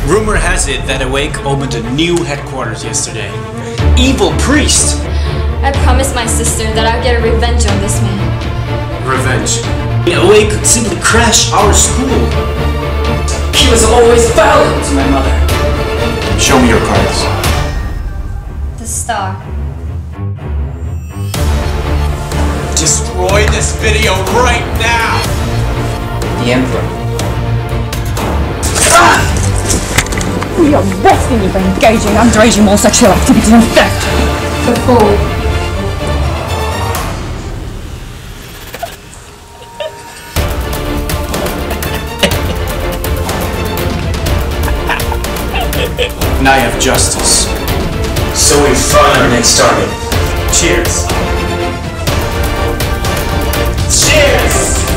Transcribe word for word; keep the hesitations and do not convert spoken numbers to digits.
Rumor has it that Awake opened a new headquarters yesterday. Evil priest! I promised my sister that I'd get a revenge on this man. Revenge? Awake could simply crash our school. He was always violent to my mother. Show me your cards. The star. Destroy this video right now! The Emperor. Ah! We are arresting you for engaging in underage homosexual activity and theft! The fool. Now you have justice. So we find our next target. Cheers. Cheers!